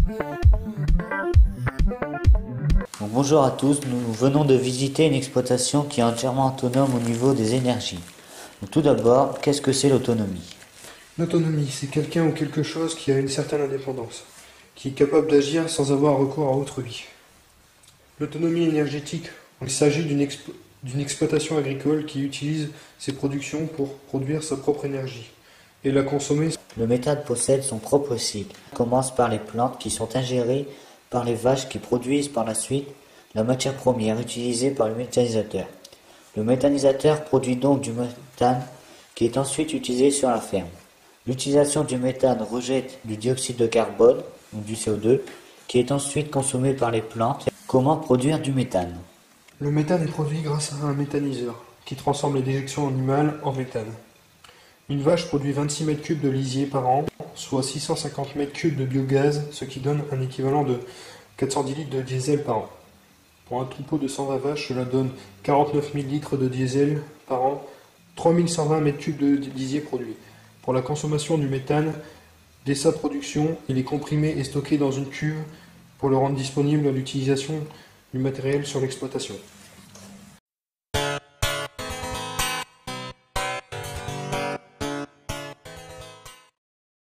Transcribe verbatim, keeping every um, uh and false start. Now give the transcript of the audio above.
Donc, bonjour à tous, nous venons de visiter une exploitation qui est entièrement autonome au niveau des énergies. Donc, tout d'abord, qu'est-ce que c'est l'autonomie? L'autonomie, c'est quelqu'un ou quelque chose qui a une certaine indépendance, qui est capable d'agir sans avoir recours à autrui. L'autonomie énergétique, il s'agit d'une expo- d'une exploitation agricole qui utilise ses productions pour produire sa propre énergie et la consommer. Le méthane possède son propre cycle. Il commence par les plantes qui sont ingérées par les vaches qui produisent par la suite la matière première utilisée par le méthanisateur. Le méthanisateur produit donc du méthane qui est ensuite utilisé sur la ferme. L'utilisation du méthane rejette du dioxyde de carbone, ou du C O deux, qui est ensuite consommé par les plantes. Comment produire du méthane? Le méthane est produit grâce à un méthaniseur qui transforme les déjections animales en méthane. Une vache produit vingt-six mètres cubes de lisier par an, soit six cent cinquante mètres cubes de biogaz, ce qui donne un équivalent de quatre cent dix litres de diesel par an. Pour un troupeau de cent vingt vaches, cela donne quarante-neuf mille litres de diesel par an, trois mille cent vingt mètres cubes de lisier produit. Pour la consommation du méthane, dès sa production, il est comprimé et stocké dans une cuve pour le rendre disponible à l'utilisation du matériel sur l'exploitation.